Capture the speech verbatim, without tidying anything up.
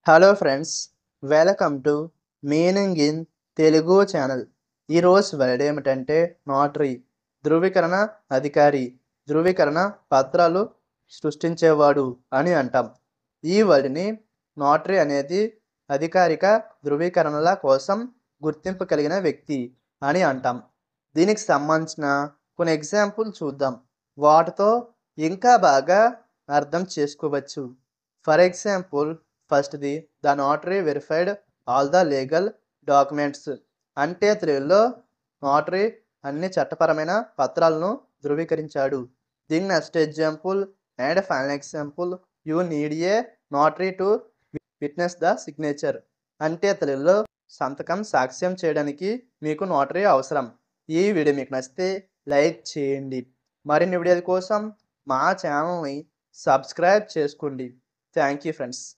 Hello friends, welcome to meaning in Telugu channel. ఈరోజు word ఏమిటంటే notary, ధృవీకరణ అధికారి, ధృవీకరణ పత్రాలు సృష్టించేవాడు అని అంటాం. ఈ వర్డ్ని నోటరీ అనేది అధికారిక ధృవీకరణల కోసం గుర్తింపు కలిగిన వ్యక్తి అని అంటాం. దీనికి సంబంధించిన కొన్ని ఎగ్జాంపుల్ చూద్దాం. వాటితో ఇంకా బాగా అర్థం చేసుకోవచ్చు. ఫర్ ఎగ్జాంపుల్, ఫస్ట్ది the notary verified all the legal documents. అంటే తెలుగులో నోటరీ అన్ని చట్టపరమైన పత్రాలను ధృవీకరించాడు. దీని next example and final example, you need a notary to witness the signature. అంటే తెలుగులో సంతకం సాక్ష్యం చేయడానికి మీకు నోటరీ అవసరం. ఈ వీడియో మీకు నచ్చితే లైక్ చేయండి. మరిన్ని వీడియోల కోసం మా ఛానల్ని సబ్స్క్రైబ్ చేసుకోండి. Thank you friends.